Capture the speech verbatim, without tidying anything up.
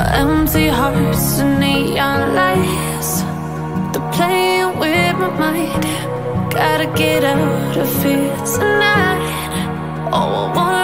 empty hearts and neon lights, they're playing with my mind. Gotta get out of here tonight. Oh, I wanna